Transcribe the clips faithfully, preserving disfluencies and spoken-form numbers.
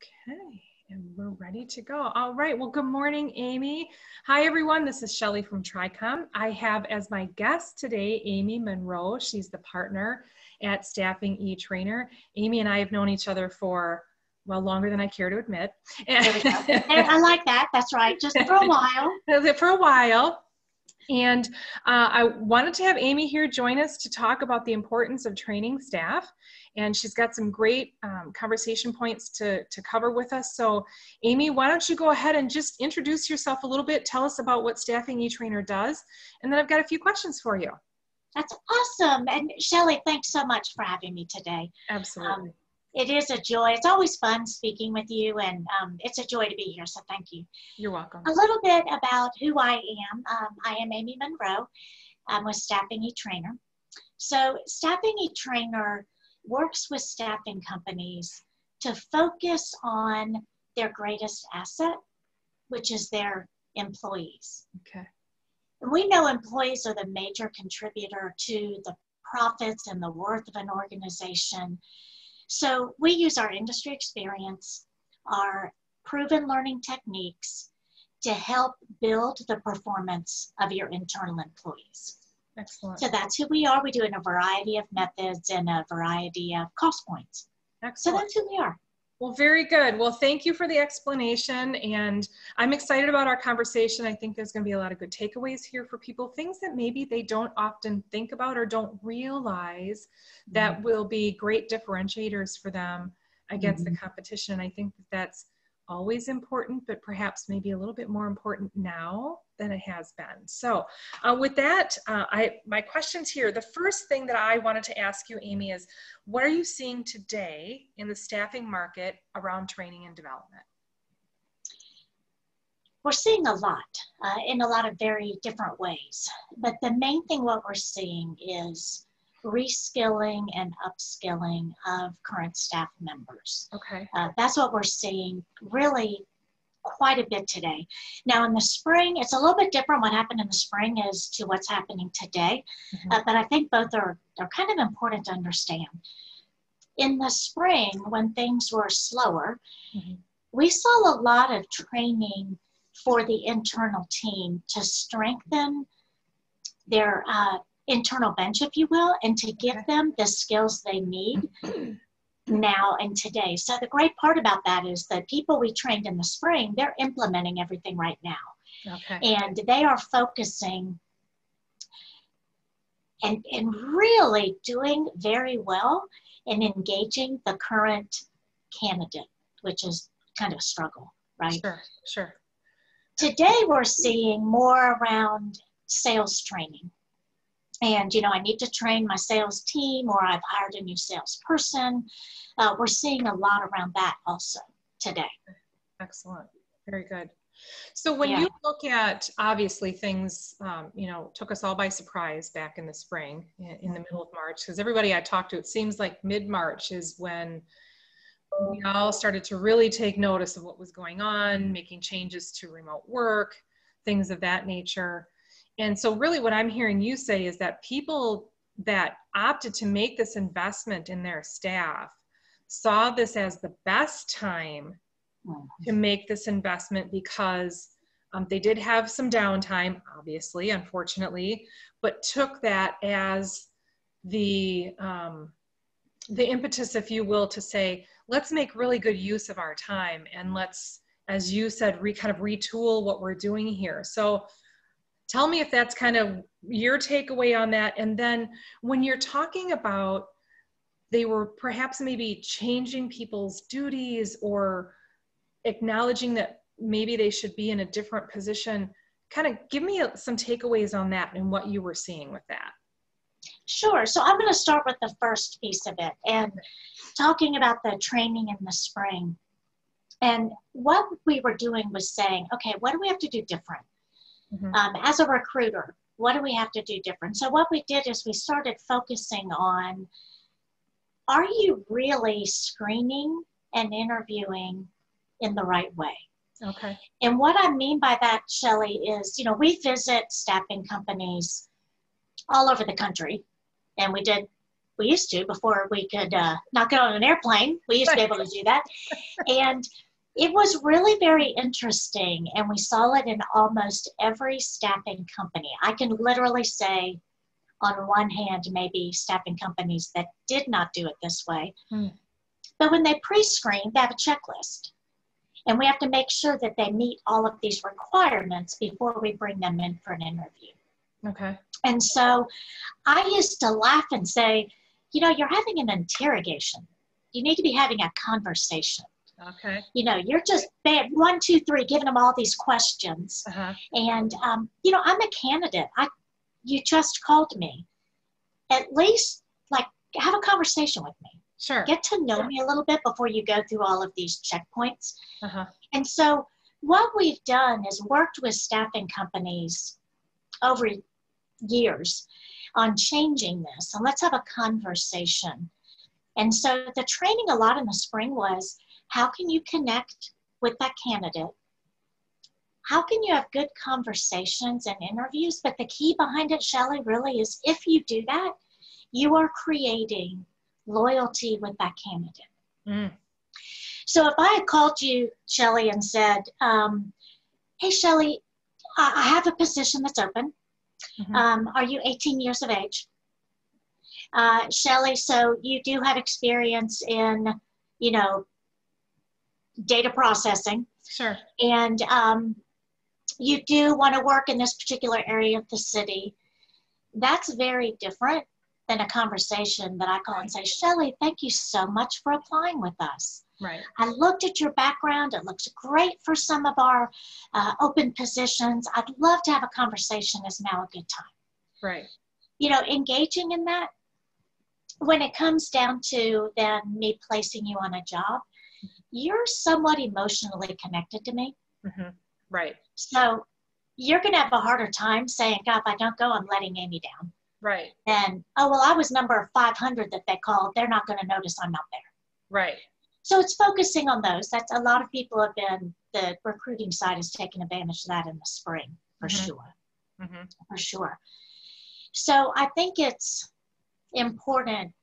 Okay, and we're ready to go. All right, well, good morning, Amy. Hi, everyone. This is Shelly from Tricom. I have as my guest today, Amy Munroe. She's the partner at Staffing eTrainer. Amy and I have known each other for, well, longer than I care to admit. There we go. I like that. That's right. Just for a while. For a while. And uh, I wanted to have Amy here join us to talk about the importance of training staff. And she's got some great um, conversation points to, to cover with us. So Amy, why don't you go ahead and just introduce yourself a little bit. Tell us about what Staffing eTrainer does. And then I've got a few questions for you. That's awesome. And Shelly, thanks so much for having me today. Absolutely. Um, it is a joy. It's always fun speaking with you, and um, it's a joy to be here, so thank you. You're welcome. A little bit about who I am. Um, I am Amy Munroe. I'm with Staffing eTrainer. So Staffing eTrainer works with staffing companies to focus on their greatest asset, which is their employees. Okay. And we know employees are the major contributor to the profits and the worth of an organization. So we use our industry experience, our proven learning techniques to help build the performance of your internal employees. Excellent. So that's who we are. We do it in a variety of methods and a variety of cost points. Excellent. So that's who we are. Well, very good. Well, thank you for the explanation, and I'm excited about our conversation. I think there's going to be a lot of good takeaways here for people, things that maybe they don't often think about or don't realize that mm-hmm. will be great differentiators for them against mm-hmm. the competition. And I think that that's always important, but perhaps maybe a little bit more important now than it has been. So uh, with that, uh, I, my questions here, the first thing that I wanted to ask you, Amy, is what are you seeing today in the staffing market around training and development? We're seeing a lot uh, in a lot of very different ways, but the main thing what we're seeing is reskilling and upskilling of current staff members. Okay. Uh, that's what we're seeing really quite a bit today. Now in the spring, it's a little bit different. What happened in the spring is to what's happening today, mm-hmm. uh, but I think both are, are kind of important to understand. In the spring, when things were slower, mm-hmm. we saw a lot of training for the internal team to strengthen their uh, internal bench, if you will, and to give okay. them the skills they need now and today. So the great part about that is that people we trained in the spring, they're implementing everything right now. Okay. And they are focusing and, and really doing very well in engaging the current candidate, which is kind of a struggle, right? Sure, sure. Today we're seeing more around sales training. And, you know, I need to train my sales team, or I've hired a new salesperson. Uh, we're seeing a lot around that also today. Excellent. Very good. So when yeah. you look at, obviously things, um, you know, took us all by surprise back in the spring, in, in the middle of March, because everybody I talked to, it seems like mid-March is when we all started to really take notice of what was going on, making changes to remote work, things of that nature. And so really what I'm hearing you say is that people that opted to make this investment in their staff saw this as the best time to make this investment because um, they did have some downtime, obviously, unfortunately, but took that as the, um, the impetus, if you will, to say, let's make really good use of our time and let's, as you said, re, kind of retool what we're doing here. So tell me if that's kind of your takeaway on that. And then when you're talking about they were perhaps maybe changing people's duties or acknowledging that maybe they should be in a different position, kind of give me some takeaways on that and what you were seeing with that. Sure. So I'm going to start with the first piece of it and talking about the training in the spring. And what we were doing was saying, okay, what do we have to do different? Mm-hmm. Um, as a recruiter, what do we have to do different? So what we did is we started focusing on, are you really screening and interviewing in the right way? Okay. And what I mean by that, Shelly, is, you know, we visit staffing companies all over the country, and we did We used to before we could uh, not get on an airplane. We used to be able to do that. And it was really very interesting. And we saw it in almost every staffing company. I can literally say on one hand, maybe staffing companies that did not do it this way. Mm. But when they pre-screen, they have a checklist. And we have to make sure that they meet all of these requirements before we bring them in for an interview. Okay. And so I used to laugh and say, you know, you're having an interrogation. You need to be having a conversation. Okay. You know, you're just one, two, three, giving them all these questions. Uh-huh. And, um, you know, I'm a candidate. I, you just called me. At least, like, have a conversation with me. Sure. Get to know sure. me a little bit before you go through all of these checkpoints. Uh-huh. And so what we've done is worked with staffing companies over years on changing this. And let's have a conversation. And so the training a lot in the spring was, how can you connect with that candidate? How can you have good conversations and interviews? But the key behind it, Shelley, really is if you do that, you are creating loyalty with that candidate. Mm. So if I had called you, Shelley, and said, um, hey, Shelley, I, I have a position that's open. Mm-hmm. Um, are you eighteen years of age? Uh, Shelley, so you do have experience in, you know, data processing. Sure. And um, you do want to work in this particular area of the city. That's very different than a conversation that I call and say, Shelley, thank you so much for applying with us. Right. I looked at your background. It looks great for some of our uh, open positions. I'd love to have a conversation. Is now a good time? Right. You know, engaging in that, when it comes down to then me placing you on a job, you're somewhat emotionally connected to me. Mm-hmm. Right. So you're going to have a harder time saying, God, if I don't go, I'm letting Amy down. Right. And, oh, well, I was number five hundred that they called. They're not going to notice I'm not there. Right. So it's focusing on those. That's a lot of people have been, the recruiting side has taken advantage of that in the spring, for mm-hmm. sure. Mm-hmm. For sure. So I think it's important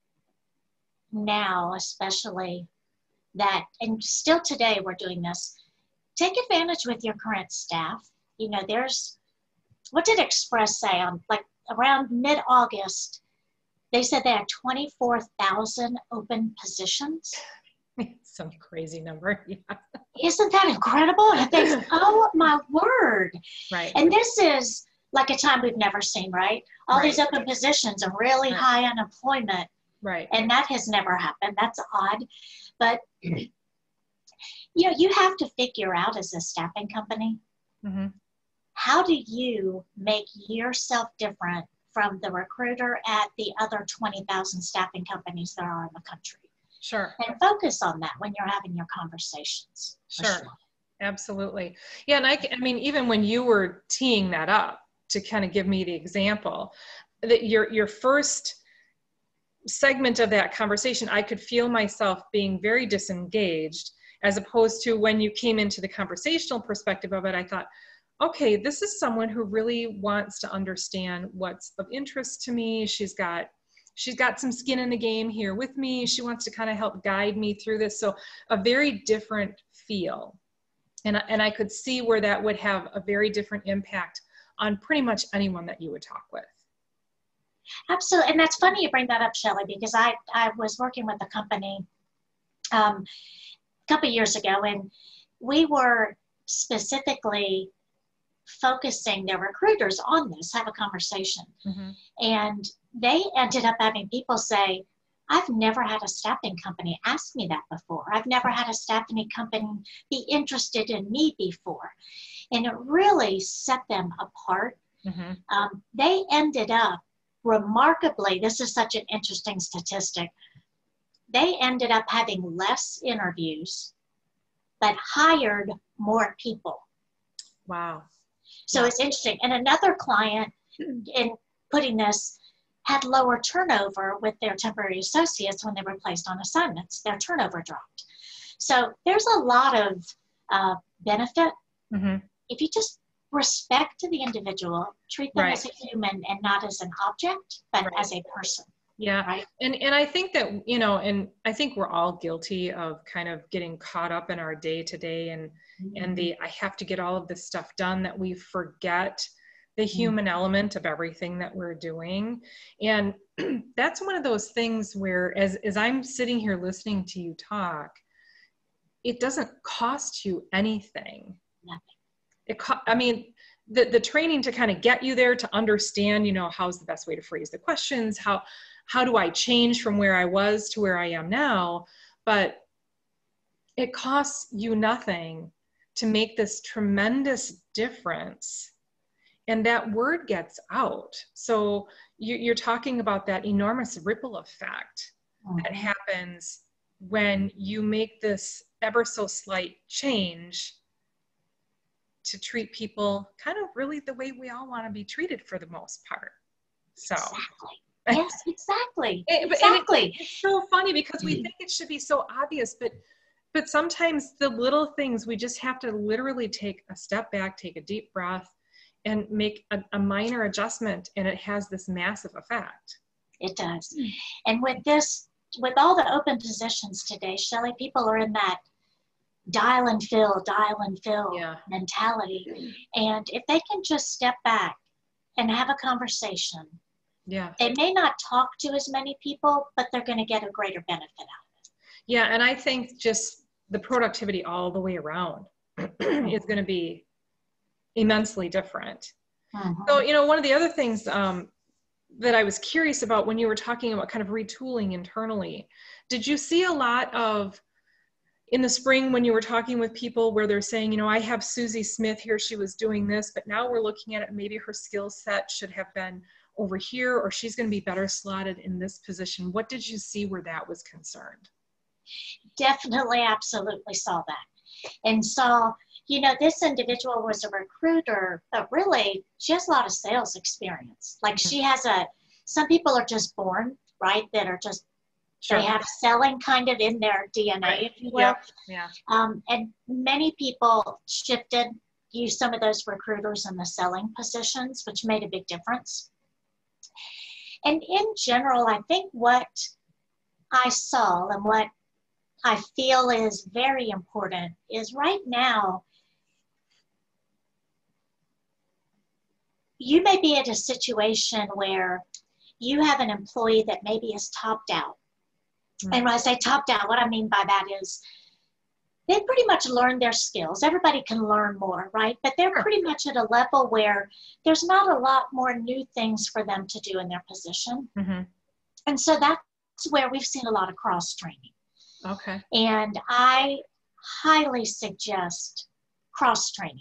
now, especially that, and still today we're doing this, take advantage with your current staff. You know, there's, what did Express say on, like, around mid-August, they said they had twenty-four thousand open positions. Some crazy number. Yeah. Isn't that incredible? And I think, oh my word. Right. And this is like a time we've never seen, right? All right. These open positions and really right. high unemployment. Right. And that has never happened. That's odd. But, you know, you have to figure out as a staffing company, mm-hmm. how do you make yourself different from the recruiter at the other twenty thousand staffing companies there are in the country? Sure. And focus on that when you're having your conversations. Sure. sure. Absolutely. Yeah. And I, I mean, even when you were teeing that up to kind of give me the example, that your, your first segment of that conversation, I could feel myself being very disengaged, as opposed to when you came into the conversational perspective of it, I thought, okay, this is someone who really wants to understand what's of interest to me. She's got She's got some skin in the game here with me. She wants to kind of help guide me through this. So a very different feel. And, and I could see where that would have a very different impact on pretty much anyone that you would talk with. Absolutely. And that's funny you bring that up, Shelley, because I, I was working with a company um, a couple of years ago, and we were specifically focusing their recruiters on this, have a conversation. Mm-hmm. And they ended up having people say, I've never had a staffing company ask me that before. I've never had a staffing company be interested in me before. And it really set them apart. Mm-hmm. Um, they ended up remarkably, this is such an interesting statistic, they ended up having less interviews, but hired more people. Wow. So it's interesting. And another client, in putting this, had lower turnover with their temporary associates when they were placed on assignments. Their turnover dropped. So there's a lot of uh, benefit. Mm-hmm. If you just respect the individual, treat them right. as a human and not as an object, but right. as a person. Yeah. Right. And, and I think that, you know, and I think we're all guilty of kind of getting caught up in our day to day and, mm-hmm. and the, I have to get all of this stuff done, that we forget the human mm-hmm. element of everything that we're doing. And that's one of those things where, as, as I'm sitting here listening to you talk, it doesn't cost you anything. Nothing. It co- I mean, the, the training to kind of get you there to understand, you know, how's the best way to phrase the questions, how, how do I change from where I was to where I am now? But it costs you nothing to make this tremendous difference. And that word gets out. So you, you're talking about that enormous ripple effect mm-hmm. that happens when you make this ever so slight change to treat people kind of really the way we all want to be treated for the most part. So. Exactly. Yes, exactly. It, exactly. It, it's so funny because we think it should be so obvious, but but sometimes the little things, we just have to literally take a step back, take a deep breath, and make a, a minor adjustment, and it has this massive effect. It does. And with this, with all the open positions today, Shelley, people are in that dial and fill, dial and fill yeah. mentality. And if they can just step back and have a conversation, yeah, they may not talk to as many people, but they're going to get a greater benefit out of it. Yeah, and I think just the productivity all the way around is going to be immensely different. Mm-hmm. So, you know, one of the other things um, that I was curious about when you were talking about kind of retooling internally, did you see a lot of, in the spring when you were talking with people where they're saying, you know, I have Susie Smith here, she was doing this, but now we're looking at it, maybe her skill set should have been over here, or she's going to be better slotted in this position. What did you see where that was concerned? Definitely, absolutely saw that. And saw, you know, this individual was a recruiter, but really, she has a lot of sales experience. Like mm-hmm. she has a, some people are just born, right, that are just, sure. they have selling kind of in their D N A, right. if you will. Yep. Yeah. Um, and many people shifted, used some of those recruiters in the selling positions, which made a big difference. And in general, I think what I saw and what I feel is very important is right now, you may be at a situation where you have an employee that maybe is topped out. Mm-hmm. And when I say topped out, what I mean by that is they pretty much learned their skills. Everybody can learn more, right? But they're pretty much at a level where there's not a lot more new things for them to do in their position. Mm-hmm. And so that's where we've seen a lot of cross-training. Okay. And I highly suggest cross-training.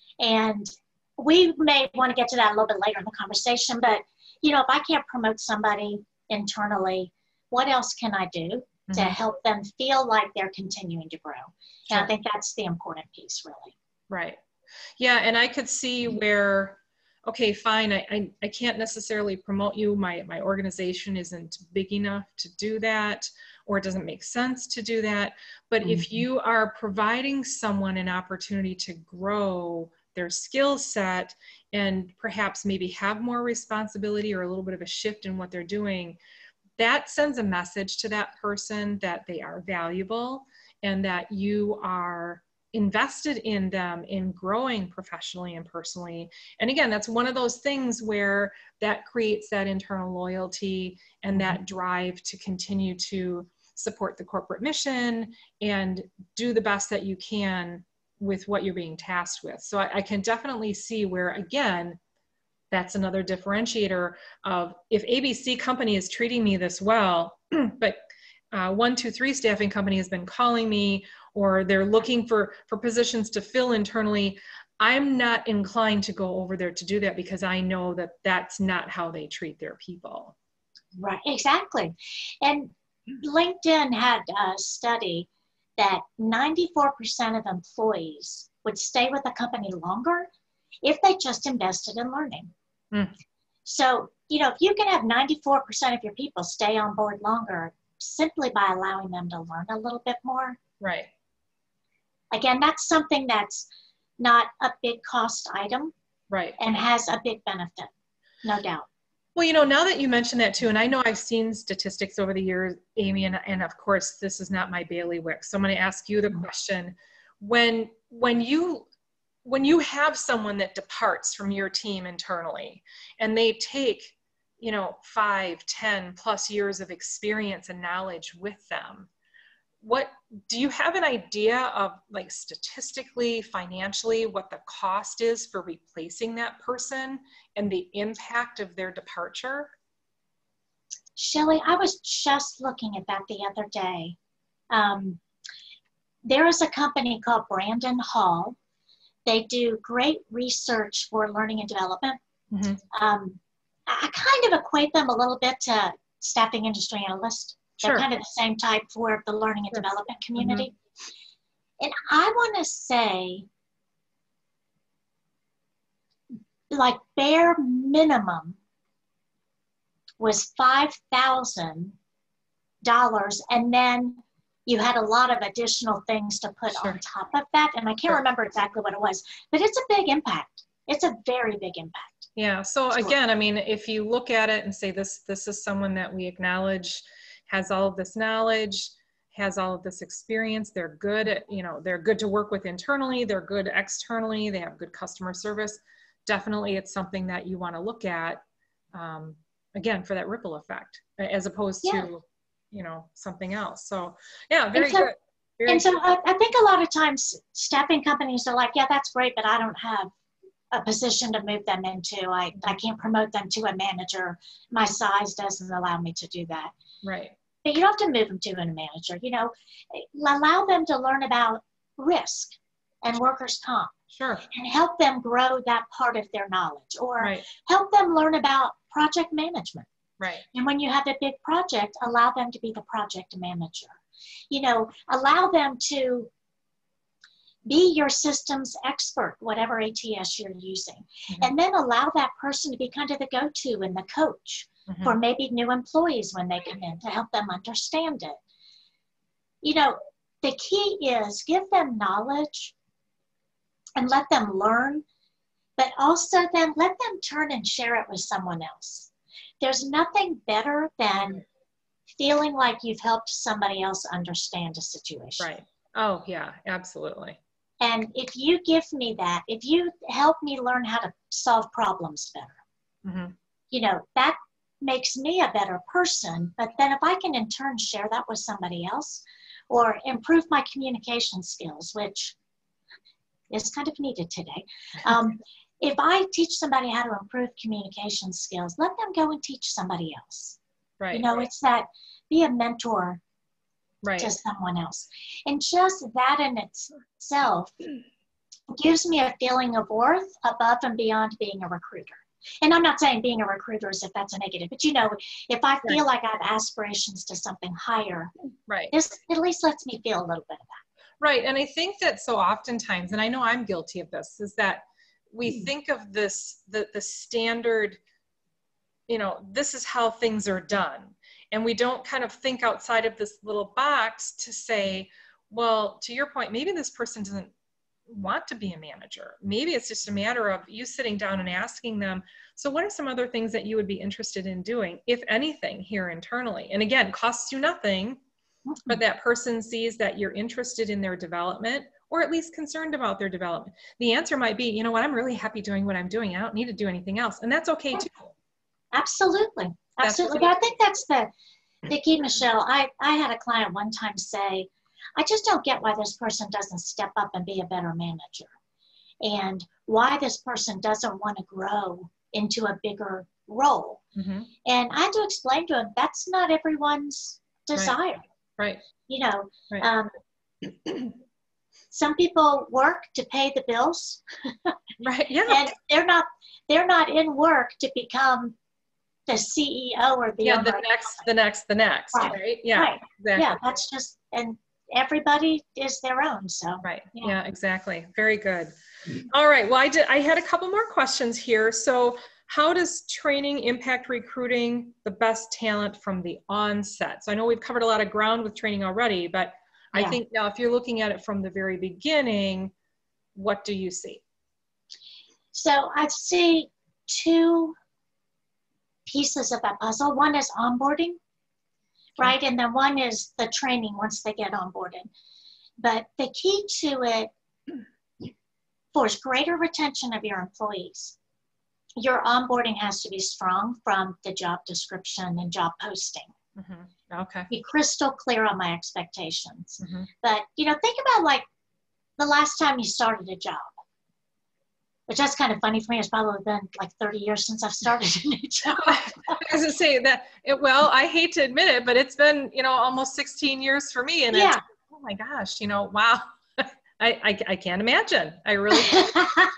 And we may want to get to that a little bit later in the conversation, but, you know, if I can't promote somebody internally, what else can I do mm-hmm. to help them feel like they're continuing to grow? Sure. And I think that's the important piece, really. Right. Yeah, and I could see where, okay, fine, I, I, I can't necessarily promote you. My, my organization isn't big enough to do that, or it doesn't make sense to do that. But mm-hmm. if you are providing someone an opportunity to grow their skill set and perhaps maybe have more responsibility or a little bit of a shift in what they're doing, that sends a message to that person that they are valuable and that you are invested in them in growing professionally and personally. And again, that's one of those things where that creates that internal loyalty and that drive to continue to support the corporate mission and do the best that you can with what you're being tasked with. So I, I can definitely see where, again, that's another differentiator of if A B C company is treating me this well, but uh, one, two, three staffing company has been calling me, or they're looking for, for positions to fill internally, I'm not inclined to go over there to do that because I know that that's not how they treat their people. Right, exactly. And LinkedIn had a study that ninety-four percent of employees would stay with the company longer if they just invested in learning. Mm. So, you know, if you can have ninety-four percent of your people stay on board longer simply by allowing them to learn a little bit more. Right. Again, that's something that's not a big cost item. Right. And has a big benefit, no doubt. Well, you know, now that you mention that too, and I know I've seen statistics over the years, Amy, and, and of course, this is not my bailiwick. So I'm going to ask you the question. When, when you, when you have someone that departs from your team internally and they take, you know, five, ten plus years of experience and knowledge with them, what, do you have an idea of, like, statistically, financially, what the cost is for replacing that person and the impact of their departure? Shelley, I was just looking at that the other day. Um, there is a company called Brandon Hall. They do great research for learning and development. Mm-hmm. um, I kind of equate them a little bit to staffing industry analysts. They're sure. kind of the same type for the learning and sure. development community. Mm-hmm. And I want to say, like, bare minimum was five thousand dollars, and then you had a lot of additional things to put sure. on top of that. And I can't sure. remember exactly what it was, but it's a big impact. It's a very big impact. Yeah. So again, I mean, if you look at it and say this, this is someone that we acknowledge has all of this knowledge, has all of this experience. They're good at, you know, they're good to work with internally. They're good externally. They have good customer service. Definitely, it's something that you want to look at, um, again, for that ripple effect, as opposed yeah. to, you know, something else. So yeah, very so, good. Very and so good. I, I think a lot of times staffing companies are like, yeah, that's great, but I don't have a position to move them into. I, I can't promote them to a manager. My size doesn't allow me to do that. Right. But you don't have to move them to a manager, you know, allow them to learn about risk and workers' comp. Sure. And help them grow that part of their knowledge, or right. help them learn about project management. Right. And when you have a big project, allow them to be the project manager. You know, allow them to be your systems expert, whatever A T S you're using. Mm-hmm. And then allow that person to be kind of the go-to and the coach mm-hmm. for maybe new employees when they come in, to help them understand it. You know, the key is give them knowledge and let them learn, but also then let them turn and share it with someone else. There's nothing better than feeling like you've helped somebody else understand a situation. Right. Oh, yeah, absolutely. And if you give me that, if you help me learn how to solve problems better, mm-hmm. you know, that makes me a better person. But then if I can in turn share that with somebody else, or improve my communication skills, which is kind of needed today. Um, if I teach somebody how to improve communication skills, let them go and teach somebody else. Right. You know, right. it's that, be a mentor right. to someone else. And just that in itself gives me a feeling of worth above and beyond being a recruiter. And I'm not saying being a recruiter is if that's a negative, but you know, if I feel right. like I have aspirations to something higher, right. this at least lets me feel a little bit of that. Right. And I think that so oftentimes, and I know I'm guilty of this, is that we think of this, the, the standard, you know, this is how things are done. And we don't kind of think outside of this little box to say, well, to your point, maybe this person doesn't want to be a manager. Maybe it's just a matter of you sitting down and asking them, so what are some other things that you would be interested in doing, if anything, here internally? And again, costs you nothing, but that person sees that you're interested in their development, or at least concerned about their development. The answer might be, you know what, I'm really happy doing what I'm doing. I don't need to do anything else. And that's okay too. Absolutely. Absolutely. But I think that's the, the key, Michelle. I, I had a client one time say, I just don't get why this person doesn't step up and be a better manager, and why this person doesn't want to grow into a bigger role. Mm-hmm. And I had to explain to him, that's not everyone's desire. Right. Right. You know, right. Um, some people work to pay the bills. Right. Yeah. And they're not, they're not in work to become the C E O or the yeah, owner. the next, the next, the next, right? right? Yeah, right. Exactly. Yeah, that's just, and everybody is their own, so. Right, yeah. yeah, exactly. Very good. All right, well, I did, I had a couple more questions here. So how does training impact recruiting the best talent from the onset? So I know we've covered a lot of ground with training already, but yeah. I think now if you're looking at it from the very beginning, what do you see? So I see two pieces of that puzzle. One is onboarding, right? And then one is the training once they get onboarded. But the key to it for greater retention of your employees, your onboarding has to be strong from the job description and job posting. Mm-hmm. Okay. Be crystal clear on my expectations. Mm-hmm. But, you know, think about like the last time you started a job, which that's kind of funny for me. It's probably been like thirty years since I've started a new job. I was gonna say that it, well, I hate to admit it, but it's been, you know, almost sixteen years for me. And yeah. it's, oh my gosh, you know, wow. I, I, I can't imagine. I really can't.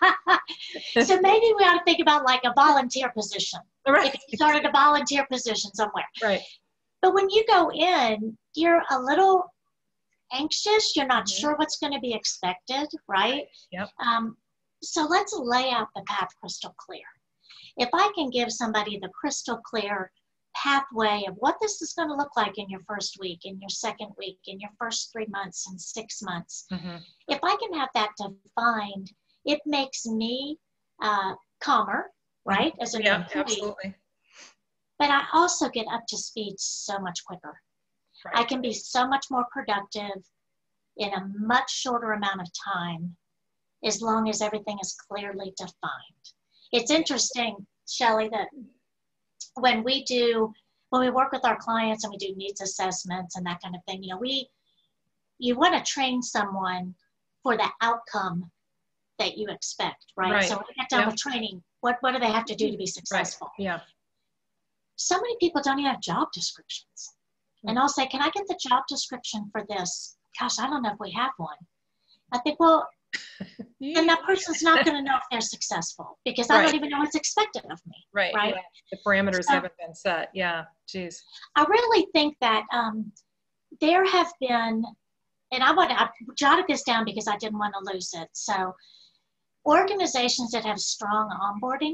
So maybe we ought to think about like a volunteer position. Right. If you started a volunteer position somewhere. Right. But when you go in, you're a little anxious. You're not Mm-hmm. sure what's going to be expected, right? Yep. Um, so let's lay out the path crystal clear. If I can give somebody the crystal clear pathway of what this is going to look like in your first week, in your second week, in your first three months and six months, Mm-hmm. if I can have that defined, it makes me uh, calmer, right, as an Yeah, employee. absolutely. But I also get up to speed so much quicker. Right. I can be so much more productive in a much shorter amount of time as long as everything is clearly defined. It's interesting, Shelley, that when we do, when we work with our clients and we do needs assessments and that kind of thing, you know, we, you want to train someone for the outcome that you expect, right? Right. So when we get done Yep. with training, what, what do they have to do to be successful? Right. Yeah. So many people don't even have job descriptions. And I'll say, can I get the job description for this? Gosh, I don't know if we have one. I think, well, then that person's not going to know if they're successful because I Right. don't even know what's expected of me. Right. Right. Yeah. The parameters So, haven't been set. Yeah. Geez. I really think that um, there have been, and I want to, I jotted this down because I didn't want to lose it. So organizations that have strong onboarding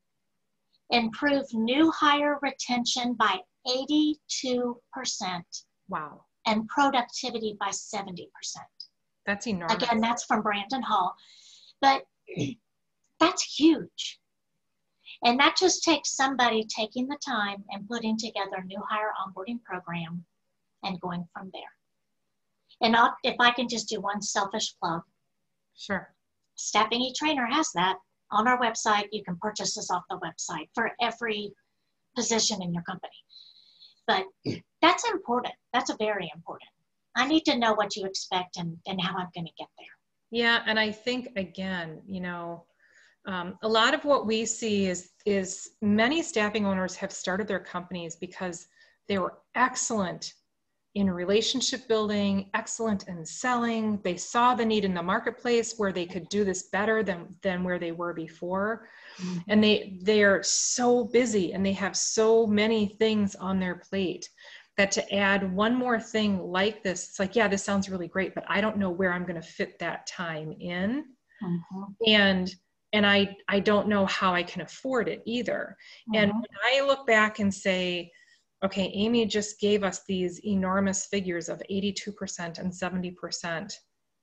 improve new hire retention by eighty-two percent Wow. and productivity by seventy percent. That's enormous. Again, that's from Brandon Hall. But that's huge. And that just takes somebody taking the time and putting together a new hire onboarding program and going from there. And I'll, if I can just do one selfish plug. Sure. Staffing eTrainer has that on our website. You can purchase this off the website for every position in your company. But that's important. That's a very important. I need to know what you expect and, and how I'm going to get there. Yeah. And I think, again, you know, um, a lot of what we see is, is many staffing owners have started their companies because they were excellent in relationship building, excellent in selling. They saw the need in the marketplace where they could do this better than, than where they were before. Mm-hmm. And they, they're so busy and they have so many things on their plate that to add one more thing like this, it's like, yeah, this sounds really great, but I don't know where I'm going to fit that time in. Mm-hmm. And, and I, I don't know how I can afford it either. Mm-hmm. And when I look back and say, okay, Amy just gave us these enormous figures of eighty-two percent and seventy percent.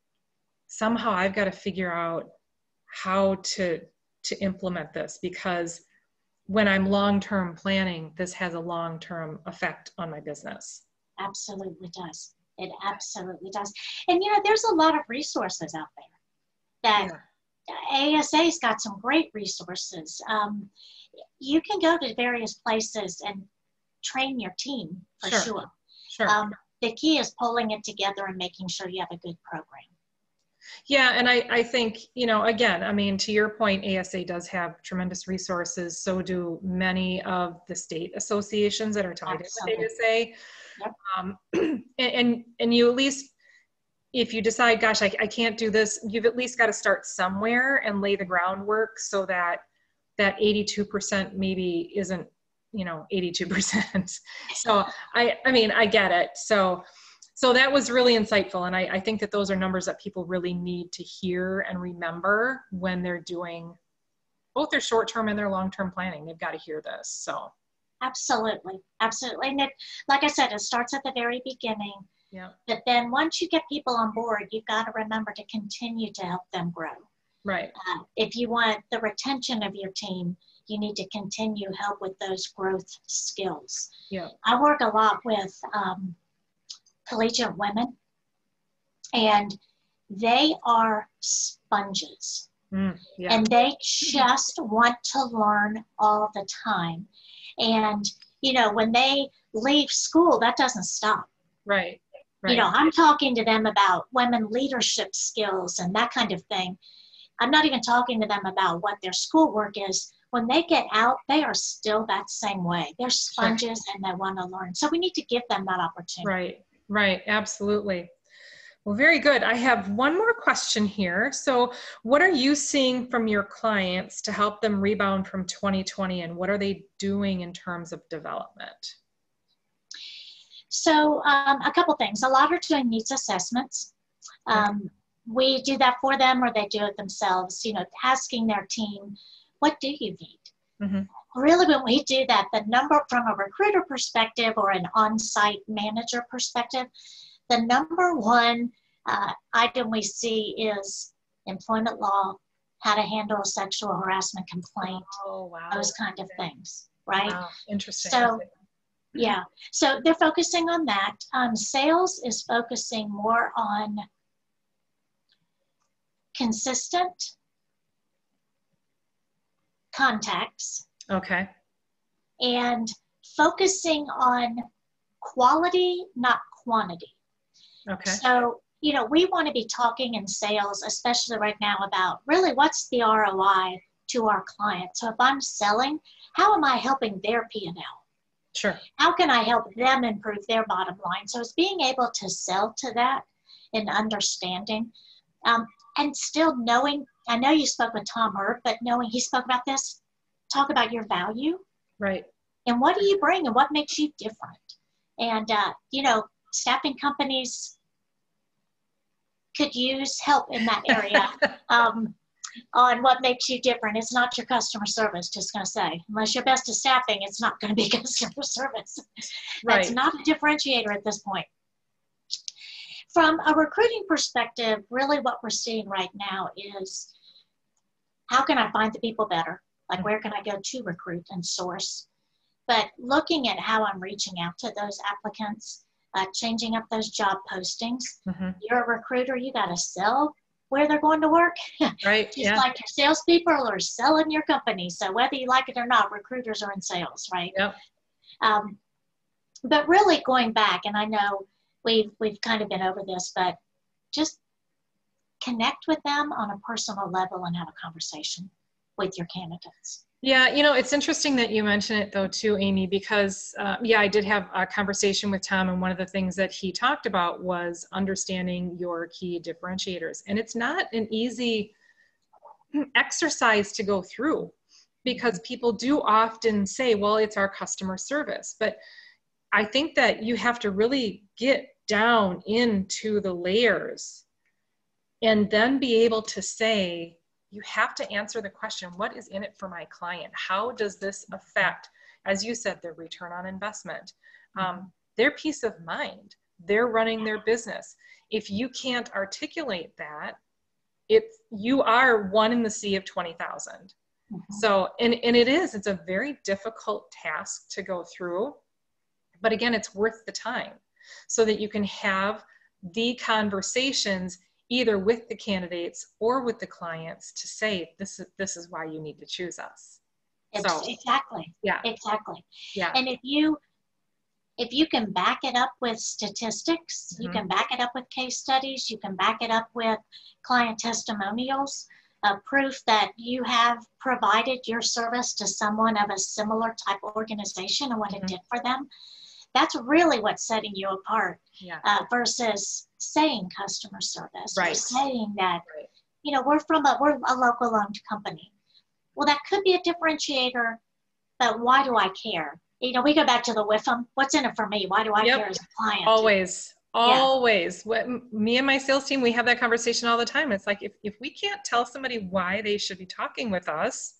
Somehow I've got to figure out how to, to implement this, because when I'm long-term planning, this has a long-term effect on my business. Absolutely does. It absolutely does. And you know, there's a lot of resources out there that yeah. A S A's got some great resources. Um, you can go to various places and train your team for sure. sure. Sure. Um, the key is pulling it together and making sure you have a good program. Yeah, and I, I think, you know, again, I mean, to your point, A S A does have tremendous resources. So do many of the state associations that are tied Absolutely. into A S A. Yep. Um, and, and, and you at least, if you decide, gosh, I, I can't do this, you've at least got to start somewhere and lay the groundwork so that that eighty-two percent maybe isn't, you know, eighty-two percent. So I, I mean, I get it. So So that was really insightful. And I, I think that those are numbers that people really need to hear and remember when they're doing both their short-term and their long-term planning. They've got to hear this. So absolutely. Absolutely. And it, like I said, it starts at the very beginning. Yeah. But then once you get people on board, you've got to remember to continue to help them grow. Right. Uh, if you want the retention of your team, you need to continue help with those growth skills. Yeah. I work a lot with um, collegiate women, and they are sponges. Mm, yeah. And they just want to learn all the time. And, you know, when they leave school, that doesn't stop. Right. Right. You know, I'm talking to them about women leadership skills and that kind of thing. I'm not even talking to them about what their schoolwork is. When they get out, they are still that same way. They're sponges, sure. And they want to learn. So we need to give them that opportunity. Right. Right. Absolutely. Well, very good. I have one more question here. So what are you seeing from your clients to help them rebound from twenty twenty, and what are they doing in terms of development? So um, a couple things. A lot are doing needs assessments. Um, we do that for them, or they do it themselves, you know, asking their team, what do you need? Mm-hmm. Really, when we do that, the number from a recruiter perspective or an on-site manager perspective, the number one uh, item we see is employment law, how to handle a sexual harassment complaint, oh, wow. those kind of things, right? Wow. Interesting. So, yeah, so they're focusing on that. Um, sales is focusing more on consistent contacts. Okay. And focusing on quality, not quantity. Okay. So, you know, we want to be talking in sales, especially right now, about really what's the R O I to our clients. So if I'm selling, how am I helping their P and L? Sure. How can I help them improve their bottom line? So it's being able to sell to that and understanding, um, and still knowing, I know you spoke with Tom Herb, but knowing he spoke about this, talk about your value. Right. And what do you bring and what makes you different? And, uh, you know, staffing companies could use help in that area um, on what makes you different. It's not your customer service, just going to say. Unless you're best at staffing, it's not going to be customer service. Right. That's not a differentiator at this point. From a recruiting perspective, really what we're seeing right now is how can I find the people better? Like, where can I go to recruit and source? But looking at how I'm reaching out to those applicants, uh, changing up those job postings. Mm-hmm. You're a recruiter, you got to sell where they're going to work. Right. Just yeah. like your salespeople are selling your company. So whether you like it or not, recruiters are in sales, right? Yep. Um, but really going back, and I know we've we've kind of been over this, but just connect with them on a personal level and have a conversation with your candidates. Yeah, you know, it's interesting that you mention it though too, Amy, because uh, yeah, I did have a conversation with Tom, and one of the things that he talked about was understanding your key differentiators. And it's not an easy exercise to go through, because people do often say, well, it's our customer service. But I think that you have to really get down into the layers and then be able to say, you have to answer the question, what is in it for my client? How does this affect, as you said, their return on investment, um, their peace of mind, they're running their business. If you can't articulate that, it's, you are one in the sea of twenty thousand. Mm-hmm. So, and, and it is, it's a very difficult task to go through, but again, it's worth the time so that you can have the conversations either with the candidates or with the clients to say, this is, this is why you need to choose us. So, exactly. Yeah. Exactly. Yeah. And if you, if you can back it up with statistics, mm-hmm. you can back it up with case studies, you can back it up with client testimonials, uh, proof that you have provided your service to someone of a similar type of organization and what mm-hmm. it did for them. That's really what's setting you apart, yeah. uh, versus saying customer service, right. or saying that, right. you know, we're from a, we're a local owned company. Well, that could be a differentiator, but why do I care? You know, we go back to the W I F M. What's in it for me? Why do I yep. care as a client? Always, always. Yeah. What, me and my sales team, we have that conversation all the time. It's like, if, if we can't tell somebody why they should be talking with us,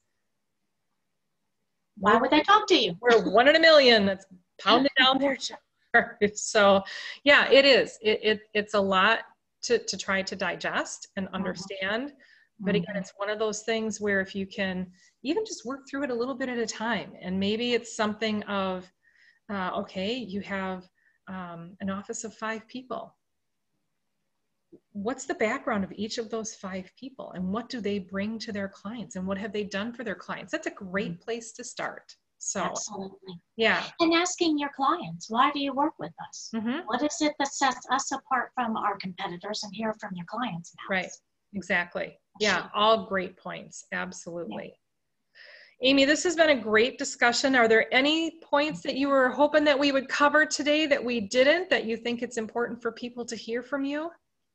why would they talk to you? We're one in a million that's pounded down their chart. So yeah, it is. It, it, it's a lot to, to try to digest and understand. But again, it's one of those things where if you can even just work through it a little bit at a time, and maybe it's something of, uh, okay, you have um, an office of five people. What's the background of each of those five people, and what do they bring to their clients, and what have they done for their clients? That's a great place to start. So, absolutely. Yeah. And asking your clients, why do you work with us? Mm-hmm. What is it that sets us apart from our competitors, and hear from your clients' mouths? Right. Exactly. Yeah. All great points. Absolutely. Yeah. Amy, this has been a great discussion. Are there any points that you were hoping that we would cover today that we didn't, that you think it's important for people to hear from you?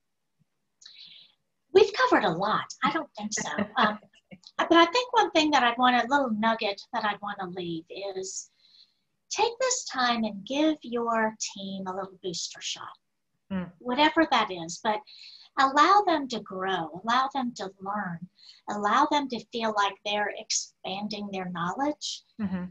We've covered a lot. I don't think so. Um, but I think one thing that I'd want, a little nugget that I'd want to leave is take this time and give your team a little booster shot, mm. whatever that is. But allow them to grow, allow them to learn, allow them to feel like they're expanding their knowledge, mm-hmm.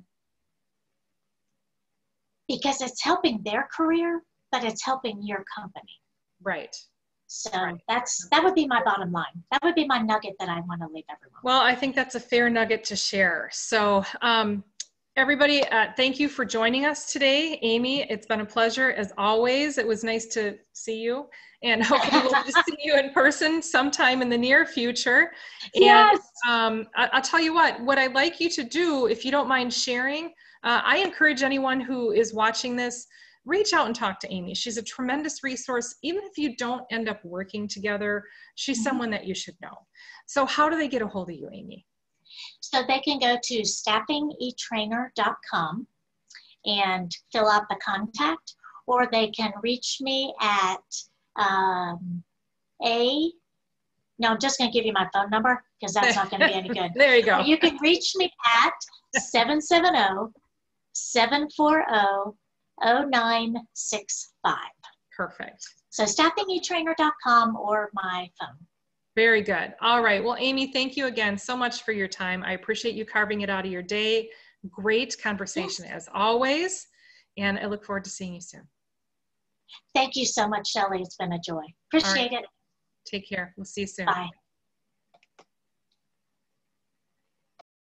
because it's helping their career, but it's helping your company. Right. So right. that's that would be my bottom line. That would be my nugget that I want to leave everyone. Well, I think that's a fair nugget to share. So um, everybody, uh, thank you for joining us today. Amy, it's been a pleasure as always. It was nice to see you, and hopefully we'll just see you in person sometime in the near future. Yes. And um, I I'll tell you what, what I'd like you to do, if you don't mind sharing, uh, I encourage anyone who is watching this, reach out and talk to Amy. She's a tremendous resource. Even if you don't end up working together, she's mm-hmm. someone that you should know. So how do they get a hold of you, Amy? So they can go to staffing e trainer dot com and fill out the contact, or they can reach me at um, a, no, I'm just going to give you my phone number because that's not going to be any good. There you go. Or you can reach me at seven seven zero, seven four zero, zero nine six five. Perfect. So staffing e trainer dot com or my phone. Very good. All right. Well, Amy, thank you again so much for your time. I appreciate you carving it out of your day. Great conversation yes. as always. And I look forward to seeing you soon. Thank you so much, Shelley. It's been a joy. Appreciate right. it. Take care. We'll see you soon. Bye.